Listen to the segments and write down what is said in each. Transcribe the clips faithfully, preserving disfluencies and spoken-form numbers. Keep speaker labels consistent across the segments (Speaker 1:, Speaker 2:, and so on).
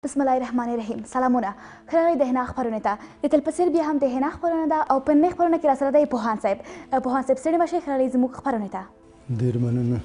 Speaker 1: بسم الله الرحمن الرحیم. سلامونه. خلال دهنه خبرونه تا د تلپسیر بیا هم دهنه خبرونه ده او په نه خبرونه کې را سره دی پوهان صاحب. پوهان صاحب سړي مشه خلال زموږ خبرونه تا.
Speaker 2: ډیر مننه.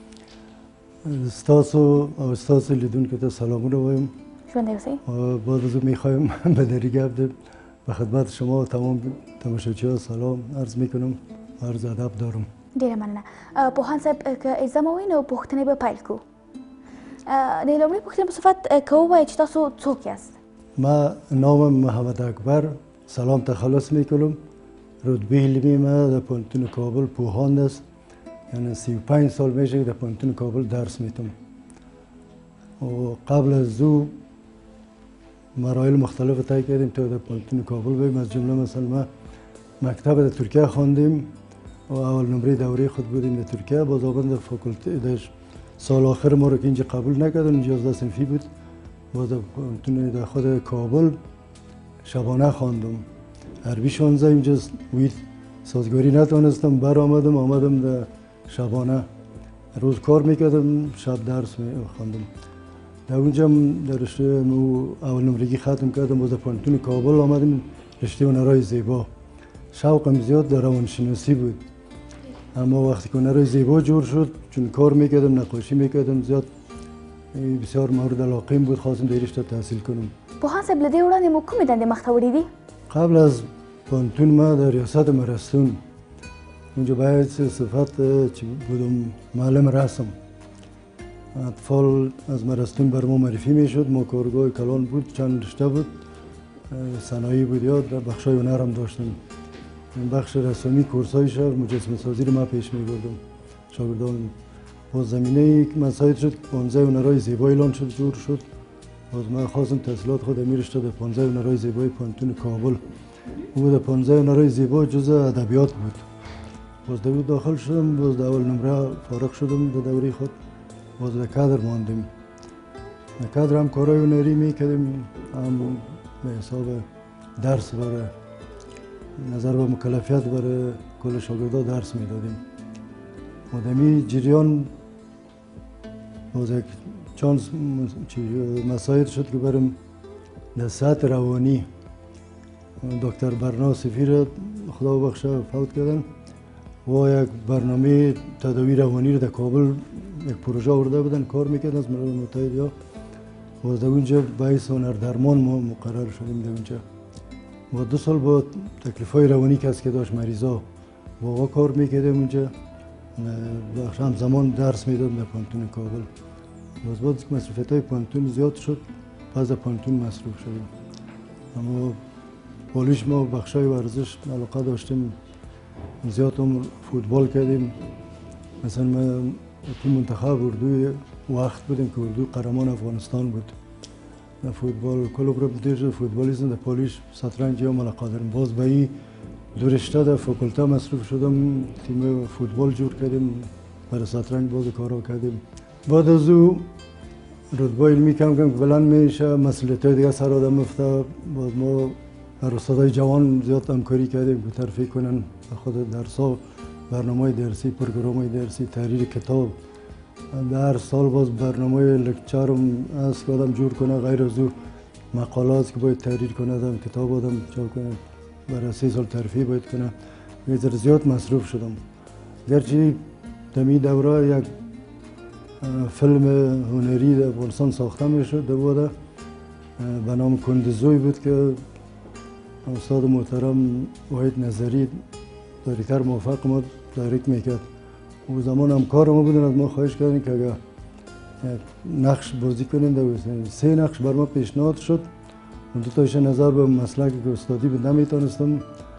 Speaker 2: استاسو او استاسو لیدونکو ته سلامونه وایم.
Speaker 1: ژوندی اوسئ.
Speaker 2: باز از میخوایم به دریگه به خدمت شما و تمام تماشاچی‌ها سلام عرض میکنم. عرض ادب دارم.
Speaker 1: ډیره مننه. پوهان صاحب که اجازه مو وي نو پوښتنې به پیل کړو. د لومړۍ پوښتنې په صفت که ووایئ چې تاسو څوک یاست؟
Speaker 2: ما نامم محمد اکبر سلام تخلص میکنم. رتبه علمی ما در پانتون کابل پوهاند است. یعنی سی و پنج سال میشه که در پانتون کابل درس میتم. و قبل از او مراحل مختلف طی کردیم تا در پانتون کابل بریم. از جمله مثلا ما مکتب در ترکیه خواندیم و اول نمره دوره خود بودیم در ترکیه. باز آمدم در فاکولته در سال آخر ما رو که اینجا قبول نکردن، اینجا یازده صنفی بود. باز در خود کابل شبانه خواندم. عربی شانزده اینجا وید سازگاری نتوانستم، بر آمدم آمدم در شبانه. روز کار میکردم، شب درس خواندم. در اونجا در رشته اول نمرگی ختم کردم. باز در پانتون کابل آمدم رشته هنرهای زیبا. شوقم زیاد در روانشناسی بود، اما وقتی که هنرهای زیبا جور شد چون کار میکردم نقاشی میکردم زیاد بسیار مورد علاقه‌ام بود، خواستم در رشته تحصیل کنم.
Speaker 1: پوهان صاحب له دې وړاندې مو کومې دندې مخته وړي دي؟
Speaker 2: قبل از پانتون ما در ریاست مرستون اونجا باید صفت چی بودم معلم رسم. اطفال از مرستون بر ما معرفی میشد. ما کارگاه کلان بود، چند رشته بود، صنایع بود، یا در بخشای هنر هم داشتم. این بخش رسمی کورسای شهر مجسمه سازی رو من پیش می بردم شاگردان. با زمینه مساعد شد پانزده هنرهای زیبا اعلان شد، جور شد. باز من خواستم تحصیلات خود می رشته در پانزده هنرهای زیبای پانتون کابل. او در پانزده هنرهای زیبا جزء ادبیات بود. باز در داخل شدم، باز در اول نمره فارغ شدم در دوره خود. باز در کادر ماندیم. در کادر هم کارهای هنری می کردیم، هم به حساب درس برای نظر به مکلفیت برای کل شاگردان درس میدادیم. و دمی جریان باز یک چانس مساعد شد که برم در سطح روانی دکتر برنا سفیر خدا بخشه فوت کردن و یک برنامه تداوی روانی رو در کابل یک پروژه آورده بودن، کار میکردن از ملل متحد. یا باز در اونجا باعث هنر درمان ما مقرر شدیم در اونجا. و دو سال با تکلیف های روانی کسی که داشت مریضا واقعا کار میکردم اونجا. هم زمان درس میدادم در پانتون کابل. باز باز مصروفیت های پانتون زیاد شد، پس در پانتون مصروف شدیم. اما پالیش ما بخش های ورزش علاقه داشتیم، زیاد هم فوتبال کردیم. مثلا ما تیم منتخب اردوی وقت بودیم که اردو قهرمان افغانستان بود در فوتبال. کل گروه دیگر فوتبالیسم در پالیش شطرنج یا علاقه دارم. باز به این دو رشته در فاکولته مصروف شدم، تیم فوتبال جور کردیم، برای شطرنج باز کارا کردیم. بعد از او رتبه علمی کم کم بلند میشه، مسئولیت های دیگه سر آدم میفته. باز ما در استادای جوان زیاد همکاری کردیم که ترفیع کنن خود درس‌ها، برنامه درسی، پروگرام درسی، تحریر کتاب. در سال باز برنامه لکچر هم از که آدم جور کنه، غیر از او مقالات که باید تحریر کنه، آدم کتاب آدم چاپ کنه، برای سه سال ترفیع باید کنه. یه ذره زیاد مصروف شدم. گرچه دمی دوره یک فیلم هنری در افغانستان ساخته میشد، دوباره به نام کندزوی بود که استاد محترم وحید نظری دایرکتر موفق ما دایرکت میکرد. او زمان همکار ما بودن، از ما خواهش کردن که اگر نقش بازی کنیم در سه نقش بر ما پیشنهاد شد. دو تایش نظر به مسلک که استادی بود نمیتونستم.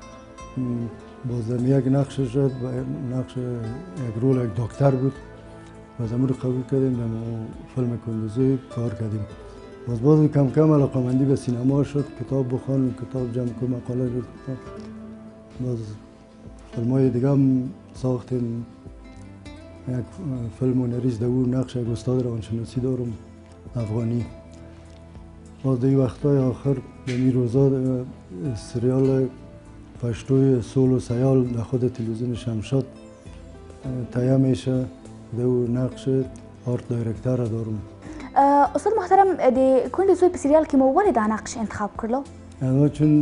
Speaker 2: باز یک نقش شد و نقش یک رول یک دکتر بود. باز امور قبول کردیم، در فیلم کندزوی کار کردیم. باز باز کم کم علاقه‌مندی به سینما شد، کتاب بخوان، کتاب جمع کن، مقاله بود. باز فیلم‌های دیگه هم ساختیم. یک فیلم هنریست در اون نقش یک استاد روانشناسی دارم افغانی. باز در این وقت‌های آخر در این روزا سریال پشتوی سول و سیال در خود تلویزیون شمشاد تهیه میشه، در اون نقش آرت دایرکتر دارم.
Speaker 1: استاد محترم د کونډې زوی په سریال کې مو ولې دا نقش انتخاب کړلو؟
Speaker 2: اما چون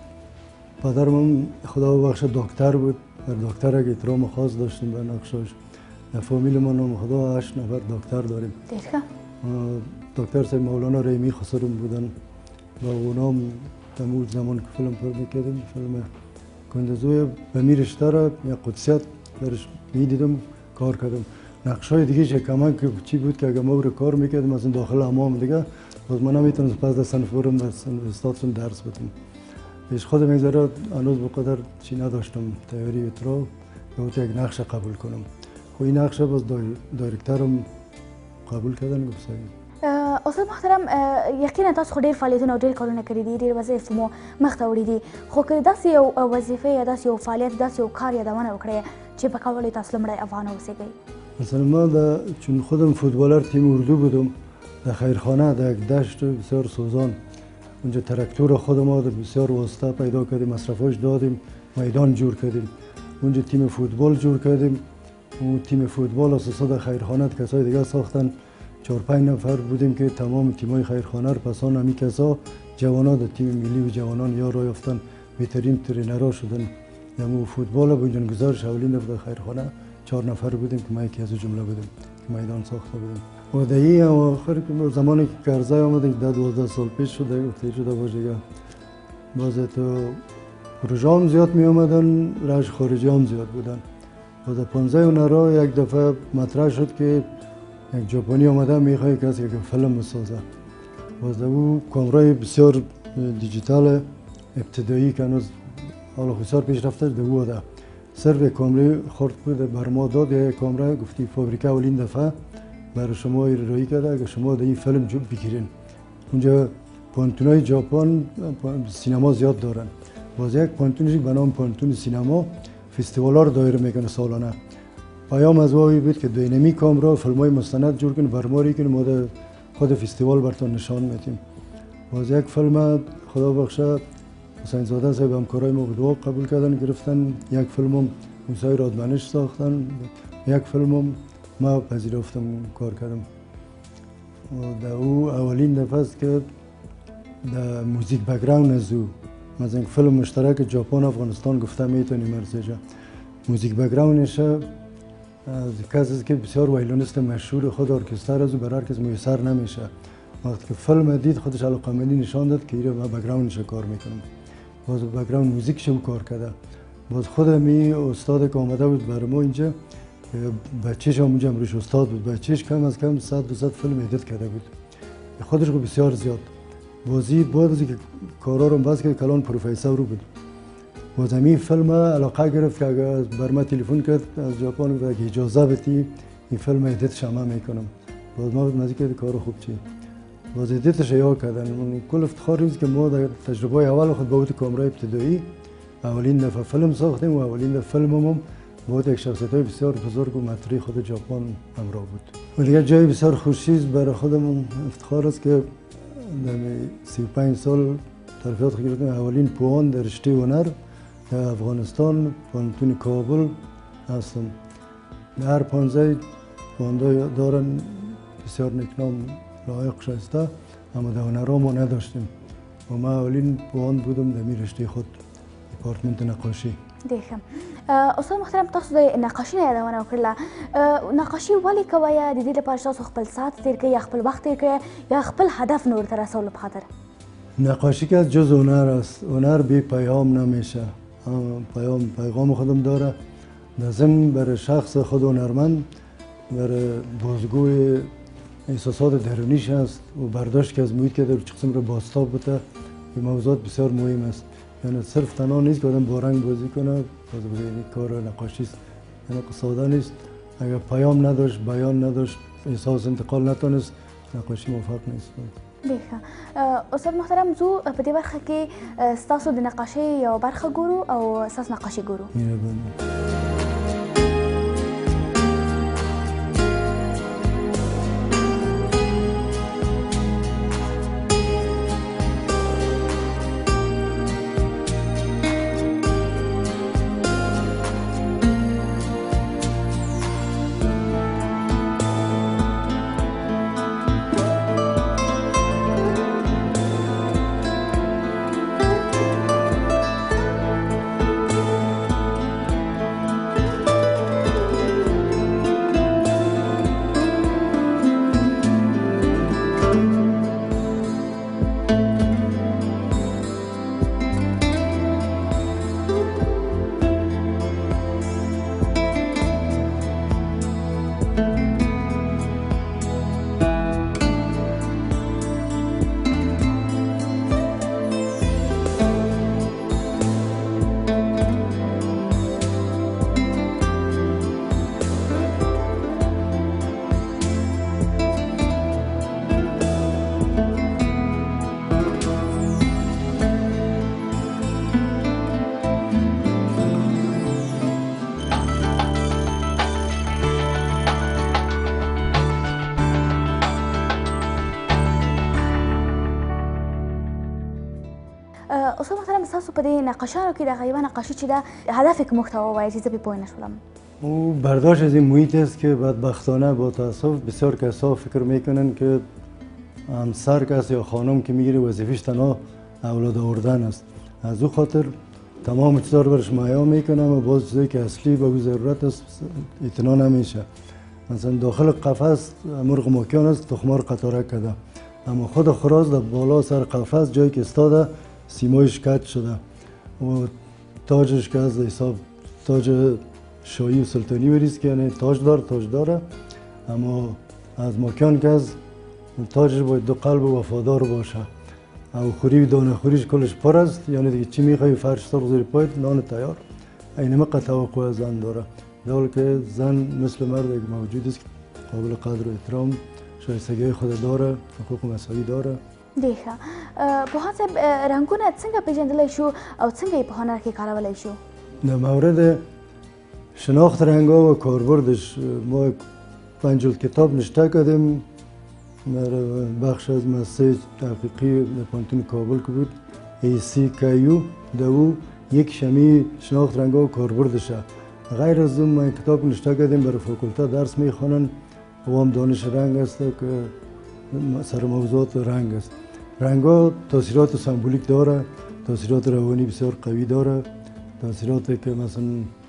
Speaker 2: پدرم خدا بخشه دکتر بود، در دکتر اگه احترام خاص داشتیم به نقشاش. در فامیل ما نام خدا هشت نفر دکتر داریم.
Speaker 1: دیگه
Speaker 2: دکتر صاحب مولانا ریمی خسرم بودن و اونام تموز زمان که فیلم پر میکردیم، فیلم کندزوی به می رشته را یا قدسیت درش میدیدم کار کردم. نقش های دیگه چه کمان که چی بود که اگه ما رو کار میکردیم مثلا داخل حمام دیگه باز من نمیتونم پس از صنف برم در استادشون درس بدم. پیش خود میگذره هنوز بقدر چی نداشتم تیاری اترا به یک نقش قبول کنم. خب این نقش باز دایرکترم قبول کردن گفت
Speaker 1: استاد محترم یقینا تاسو خو ډیر فعالیتونه او ډیر کارونه کړي دي، ډیر وظایف مو مخته وړي دي، خو که داسې یو وظیفه یا داسې یو فعالیت داسې یو کار یادونه وکړئ چې په کولو تاسو لومړی افغان اوسېږئ.
Speaker 2: مثلا ما دا چون خودم فوتبالر تیم اردو بودم در خیرخانه در یک دشت بسیار سوزان اونجا تراکتور خود ما در بسیار واسطه پیدا کردیم، مصرفاش دادیم، میدان جور کردیم، اونجا تیم فوتبال جور کردیم. اون تیم فوتبال اساسا در خیرخانه کسای دیگه ساختن، چهار پنج نفر بودیم که تمام تیمای خیرخانه رو پسان همی کسا جوانان در تیم ملی و جوانان یا را یافتن، بهترین ترینرها شدن. یعنی فوتبال بنیانگذار شاولین در خیرخانه چهار نفر بودیم که ما یکی از جمله بودیم که میدان ساخته بودیم. و در این آخر که زمانی که کرزی آمدیم ده دوازده سال پیش شده گفته شده باشه باز تو پروژه هم زیاد می آمدن، رش خارجی هم زیاد بودن. و در پانزده هنرها یک دفعه مطرح شد که یک ژاپنی آمده میخواد کسی که فیلم بسازه. باز او کامرای بسیار دیجیتال ابتدایی که هنوز حالا بسیار پیش رفته ده او ده صرف یک کامره خورد بود بر ما داد، یک کامره گفتی فابریکه اولین دفعه برای شما ارائه کرده که شما در این فیلم جو بگیرین. اونجا پانتونای ژاپن سینما زیاد دارن، باز یک پانتونی به نام پانتون سینما فستیوالا رو دایر میکنه سالانه. پیام از واقعی بود که دینامی کامرا فیلمای مستند جور کنه برماری کنه، ما در خود فستیوال براتون نشان میدیم. باز یک فیلم خدا بخشه حسین زاده صاحب همکارای ما بود قبول کردن گرفتن، یک فیلمم موسی رادمنش ساختن، یک فیلمم ما پذیرفتم کار کردم. و در او اولین دفعه است که در موزیک بک‌گراند از او مثلا فیلم مشترک ژاپن افغانستان گفته میتونیم ارزش موزیک بک‌گراندش از کسی که بسیار وایلونیست مشهور خود ارکستر از او برای هر کس میسر نمیشه. وقتی که فیلم دید خودش علاقه‌مندی نشان داد که اینا بک‌گراندش کار میکنم. باز بک‌گراند موزیکش کار کرده. باز خودم می استاد که آمده بود برای ما اینجا بچه‌ش هم اونجا روش استاد بود، بچه‌ش کم از کم صد دو صد فیلم ادیت کرده بود، خودش رو بسیار زیاد. بازی بعد از اینکه کارا رو بس که کلان پروفسور بود، باز همین فیلم علاقه گرفت که اگر بر من تلفن کرد از ژاپن که اجازه بدی این فیلم ادیت شما میکنم. باز ما بود مزید کار خوب چی باز ادیتش یا کردن. من کل افتخار است که ما در تجربه اول خود با کامرای ابتدایی اولین دفعه فیلم ساختیم و اولین دفعه فیلمم با یک شخصیت بسیار بزرگ و مطری خود ژاپن همراه بود. و دیگه جای بسیار خوشیز برای خودم افتخار است که در سی و پنج سال ترفیعات گرفتم. اولین پوان در رشته هنر در افغانستان پانتون کابل هستم. در پانزده پوانده دارن بسیار نکنام لایق شایسته، اما در هنرها ما نداشتیم و ما اولین پوان بودم در می رشته خود دپارتمنت نقاشی.
Speaker 1: دیگه استاد محترم تاسو د نقاشي نه یادونه وکړله، نقاشي ولې کوئ؟ د دې لپاره تاسو خپل ساعت تیر کړئ یا خپل وخت تیر کړئ یا خپل هدف نور ته رسولو په خاطر؟
Speaker 2: نقاشی که جز هنر است، هنر بی پیام نمیشه، پیام پیغام خودم داره. لازم برای شخص خود هنرمند برای بازگوی احساسات درونیش است و برداشت که از محیط که در چه قسم رو بازتاب بوده. این موضوعات بسیار مهم است، یعنی صرف تنها نیست که آدم با رنگ بازی کنه، باز این کار نقاشی است، یعنی ساده نیست. اگر پیام نداشت، بیان نداشت، احساس انتقال نتونست، نقاشی موفق نیست.
Speaker 1: دیگه استاد محترم زو په دې برخه کې ستاسو د نقاشۍ یو برخه ګورو او ستاسو نقاشي ګورو. تاسو په دې نقاشانو کې د غیبه نقاشي چې ده هدف کې محتوا وایي چې زه پې پوه نشولم.
Speaker 2: او برداشت از این محیط است که بدبختانه با تاسف بسیار کسا فکر میکنن که همسر کس یا خانم که میگیره وظیفش تنها اولاد آوردن است. از او خاطر تمام چیزا رو برش مهیا میکنم و باز چیزایی که اصلی با ضرورت است اعتنا نمیشه. مثلا داخل قفس مرغ ماکیان است تخمار قطاره کرده، اما خود خراز در بالا سر قفس جایی که استاده سیمایش کج شده و تاجش که از حساب تاج شاهی و سلطانی بریست که یعنی تاج دار تاج داره، اما از ماکیان که از تاجش باید دو قلب و وفادار باشه. او خوری دانه خوریش کلش پر است، یعنی دیگه چی میخوای فرش سر زیر پایت نان تیار. اینه مقا توقع از زن داره، در که زن مثل مرد یک موجود است قابل قدر و احترام، شایستگی خود داره، حقوق مساوی داره.
Speaker 1: دیخه پوهان صاحب رنگونه څنګه پیژندلی شو او څنګه یې په هنر کې کارولی شو؟
Speaker 2: در مورد شناخت رنگا و کاربردش ما پنج کتاب نشته کردیم در بخش از مدرسه تحقیقی در پانتون کابل که بود ای سی کیو دو یک شمی شناخت رنگا و کاربردشه. غیر از اون ما کتاب نشته کردیم برای فاکولته درس میخوانن و هم دانش رنگ است که سر موضوعات رنگ است. رنگا تاثیرات سمبولیک داره، تاثیرات روانی بسیار قوی داره، تاثیراتی که مثلا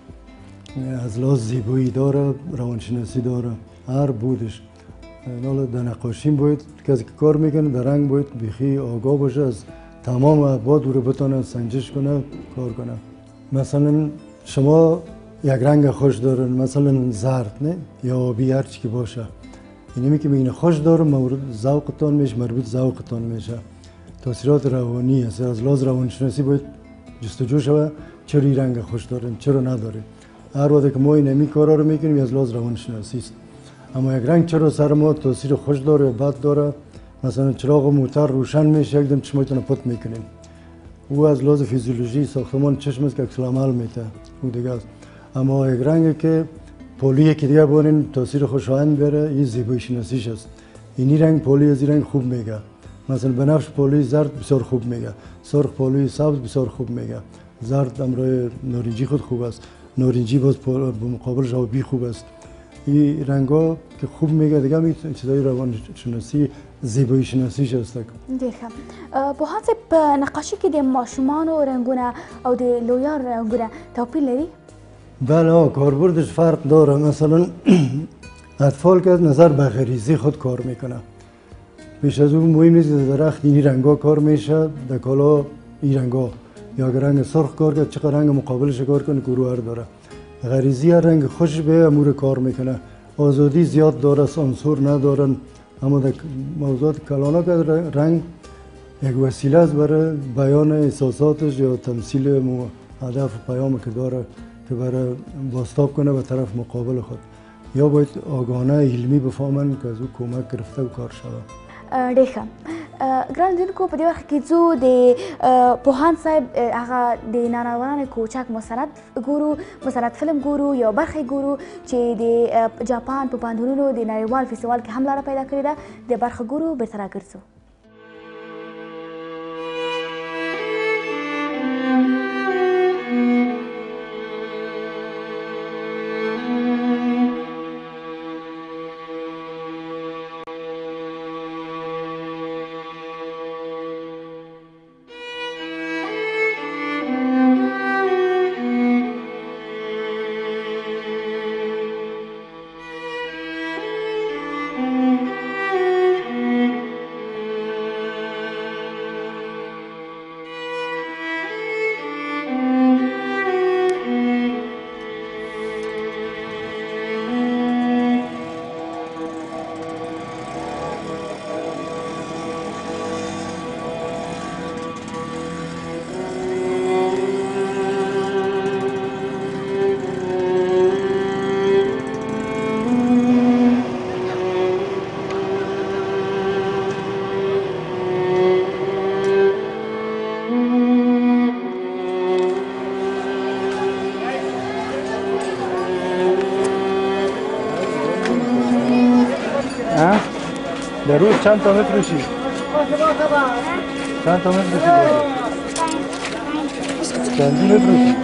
Speaker 2: از لحاظ زیبایی داره، روانشناسی داره، هر بودش. حالا در نقاشی باید کسی که کار میکنه در رنگ باید بیخی آگاه باشه، از تمام ابعاد رو بتونه سنجش کنه، کار کنه. مثلا شما یک رنگ خوش دارن، مثلا زرد نه یا آبی هر چی که باشه، اینمی که بگین خوش داره مورد ذوقتان میشه، مربوط ذوقتان میشه. تاثیرات روانی است، از لحاظ روانشناسی باید جستجو شود چرا این رنگ خوش دارن چرا نداره. هر وقت که ما اینمی کارا رو میکنیم از لحاظ روانشناسی است. اما یک رنگ چرا سر ما تاثیر خوش داره یا بد داره، مثلا چراغ موتور روشن میشه یکدم چشمایتون پت میکنیم، او از لحاظ فیزیولوژی ساختمان چشم است که عکس العمل میده، او دیگه است. اما یک رنگی که پولی که دیگه بارین تاثیر خوشایند بره این زیبایی شناسیش است. اینی رنگ پولی از این رنگ خوب میگه، مثلا بنفش پولی زرد بسیار خوب میگه، سرخ پولی سبز بسیار خوب میگه، زرد امروی نارنجی خود خوب است، نارنجی باز به مقابلش آبی خوب است. این رنگا که خوب میگه دیگه می چیزای روان شناسی زیبایی شناسیش است.
Speaker 1: دیگه پوهان صاحب نقاشی کې د ماشومانو رنگونه او د لویانو رنگونه توپیر لري؟
Speaker 2: بله کاربردش فرق داره. مثلا اطفال که از نظر به غریزی خود کار میکنه، پیش از اون مهم نیست در درخت اینی رنگا کار میشه، در کالا این رنگا یا اگر رنگ سرخ کار کرد چقدر رنگ مقابلش کار کنه گروهر داره. غریزی رنگ خوش به امور کار میکنه، آزادی زیاد داره، سانسور ندارن. اما در موضوعات کلانا که رنگ یک وسیله است برای بیان احساساتش یا تمثیل هدف و پیام که داره که برای باستاب کنه به طرف مقابل خود، یا باید آگاهانه علمی بفهمن که از او کمک گرفته و کار شود.
Speaker 1: ډېر ګران لیدونکو په دې برخه کې ځو د پوهان صاحب هغه د نانوانانو کوچک مستند ګورو، مستند فلم ګورو، یو برخه ګورو چې د جاپان په پوهنتونونو د نړیوال فستیوال کې هم لاره پیدا کړې ده. د برخه ګورو بیرته راګرځو.
Speaker 2: در روز چند تا میفروشی؟ چند تا میفروشی؟ چندی بفرستم.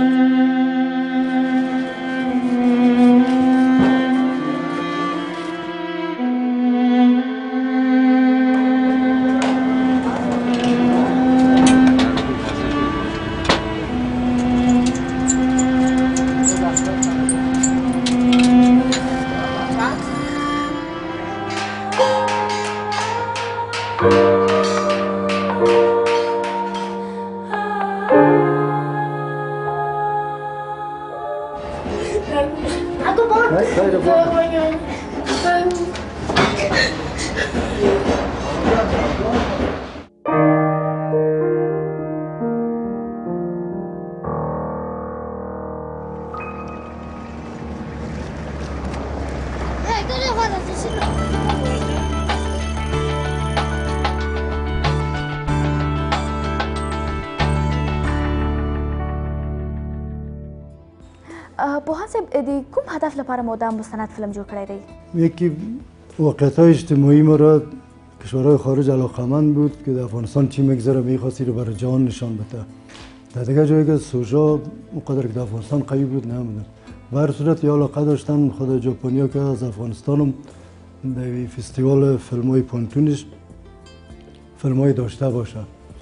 Speaker 1: پوهان صاحب د کوم هدف لپاره مو دا مستند فلم جوړ کړی دی؟
Speaker 2: یکی واقعیت‌های اجتماعی ما را کشورهای خارج علاقه‌مند بود که در افغانستان چی میگذره میخواستی رو برای جهان نشان بده. در دیگه جایی که سوژا اونقدر که در افغانستان قوی بود نمیدونم. به هر صورت یا علاقه داشتن خود ژاپنیا که از افغانستان هم در فستیوال فیلم‌های پانتونش فیلم‌های داشته باشه.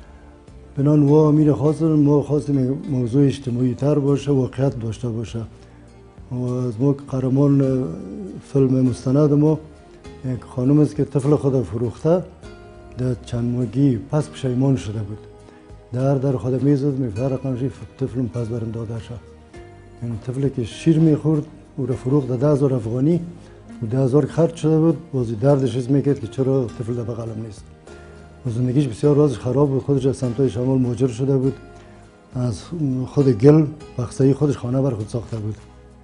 Speaker 2: بنان و امیر خواستن ما خواستیم موضوع اجتماعی تر باشه، واقعیت داشته باشه. و از ما قهرمان فیلم مستند ما یک خانم است که طفل خود فروخته در چند ماهگی پس پشیمان شده بود. در در خود میزد میفرق نشی طفلم پس برم داده شد. این طفلی که شیر میخورد او را فروخت ده هزار افغانی و ده هزار خرج شده بود. بازی دردش حس میکرد که چرا طفل در بغلم نیست. و زندگیش بسیار راز خراب بود. خودش از سمتای شمال مهاجر شده بود. از خود گل بخصه‌ای خودش خانه بر خود ساخته بود.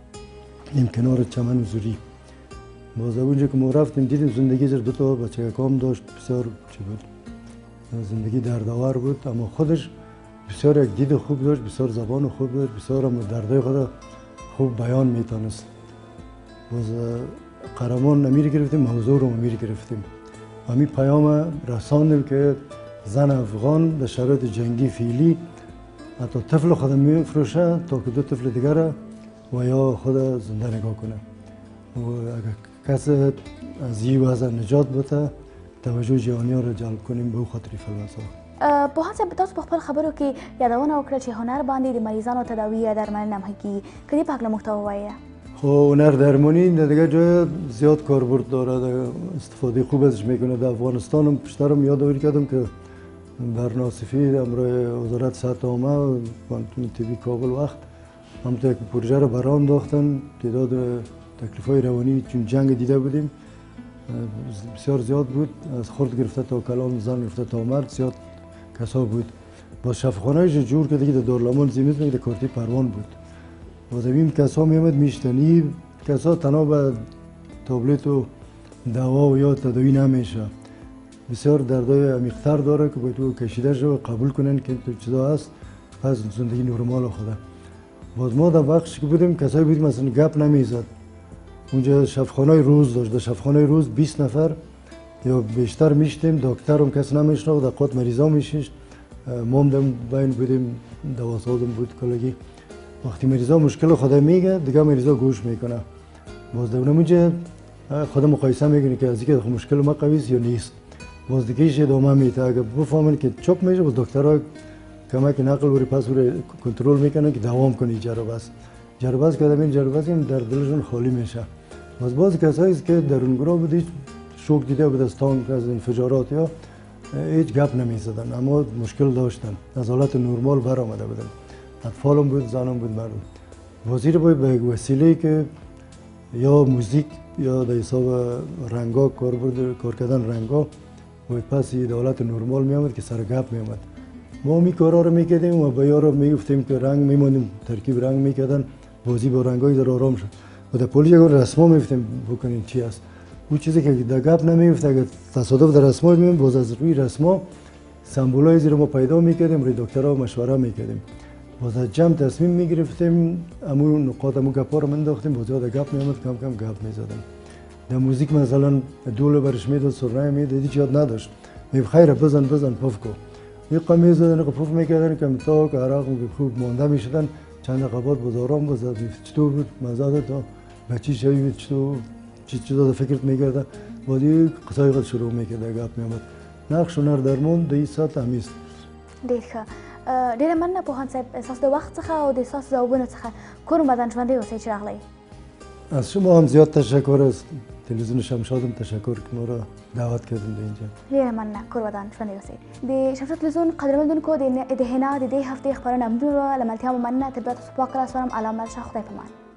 Speaker 2: این کنار چمن زوری. باز اونجا که ما رفتیم دیدیم زندگی زیر دو تا بچه کام داشت. بسیار چی بود؟ زندگی دردآور بود اما خودش بسیار یک دید خوب داشت، بسیار زبان خوب داشت، بسیار هم دردهای خود خوب بیان میتونست. باز قهرمان نمیر گرفتیم، موضوع رو نمیر گرفتیم. همین پیام رساندیم که زن افغان در شرایط جنگی فعلی حتی طفل خود میفروشه تا که دو طفل دیگر و یا خود زنده نگاه کنه. و اگر کسی از این وضع نجات بده توجه جهانی را جلب کنیم به او خاطر فیلم ساخت.
Speaker 1: پوهان صاحب تاسو په خپل خبرو کې یادونه وکړه چې هنر باندې د مریضانو تداوی یا درملنه هم کیږي. که دې په هکله موږ ته ووایه.
Speaker 2: خب هنر درمانی در دیگه جای زیاد کاربرد داره، استفاده خوب ازش میکنه. در افغانستان هم بیشترم یادآوری کردم که در ناصفی امروز وزارت صحت عامه پانتون طبی کابل وقت هم تا یک پروژه رو برام انداختن. تعداد تکلیف‌های روانی چون جنگ دیده بودیم بسیار زیاد بود، از خرد گرفته تا کلان، زن گرفته تا مرد زیاد کسا بود. با شفاخانه‌اش جور کرده که در دارالامان زمین در کارتی پروان بود. باز این کسا میامد میشتنی، کسا تنها به تابلت و دوا و یا تداوی نمیشه. بسیار دردای عمیق‌تر داره که باید او کشیده شده و قبول کنن که تو چیزا هست پس زندگی نرمال خوده. باز ما در بخشی که بودیم کسایی بودیم مثلا گپ نمیزد. اونجا شفاخانه روز داشت، در شفاخانه روز بیست نفر یا بیشتر میشتیم، دکتر هم کس نمیشناخت، در قوت مریضا میشیشت. ما هم بین بودیم، دواسازم بود کلگی. وقتی مریضا مشکل خود میگه دیگه مریضا گوش میکنه. باز در اونجا خود مقایسه میکنه که از اینکه مشکل ما قوی است یا نیست. باز دیگه ایش ادامه میده. اگه بفهمن که چپ میشه باز دکترها کمک نقل وری پس وری کنترل میکنن که دوام کنه جربه است. جربه است که این جربه است در دلشون خالی میشه. باز باز کسایی که درونگرا بودید شوک دیده بود از تانک از انفجارات یا هیچ گپ نمیزدن اما مشکل داشتن، از حالت نرمال برآمده بودن. اطفالم بود، زنم بود، مردم. وزیر باید به یک وسیله که یا موزیک یا در حساب رنگا کار بود، کار کردن رنگا و پس در حالت نرمال می آمد که سر گپ می آمد. ما می کارا رو میکردیم و به یارو میگفتیم که رنگ میمونیم، ترکیب رنگ میکردن، بازی با رنگای در آرام شد. و در پلیس یک رسما میفتیم بکنین چی است. اون چیزی که در گپ نمیفته اگر تصادف در رسما میمون باز از روی رسما سمبولای زیر ما پیدا میکردیم، روی دکترها مشوره میکردیم. باز از جمع تصمیم میگرفتیم، امو نقاط امو گپا رو منداختیم، باز یاد گپ میامد کم کم گپ میزدیم. در موزیک مثلا دول برش میداد، سرنای میداد، هیچ یاد نداشت. می خیر بزن بزن پف کو. یک قمیز زدن که پوف میکردن که تا که عراق خوب مانده میشدن چند قبات بزارم گذاشت چطور بود مزاده تا بچی شوی بود چطور چی چیزا فکرت میکرده بعدی قصای خود شروع میکرده گپ میامد نقش هنر درمون د سات همیست
Speaker 1: ډېر ښه ډېره مننه پوهاند صاحب ستاسو د وخت څخه او د ستاسو ځوابونو څخه کور مدن ژوندی اوسئ چې راغلی
Speaker 2: از شما هم زیاد تشکر است تلویزیون شمشادم تشکر که ما را دعوت کردیم به اینجا
Speaker 1: ډېره مننه کور ودان ژوندی اوسئ د شمشاد تلویزیون قدرمنونکو د د حنا د دې هفتې خپرونه همدومره له ملتیا مو مننه تر بیا تاسو پاک لاس ورم علامه شاه خدای پامان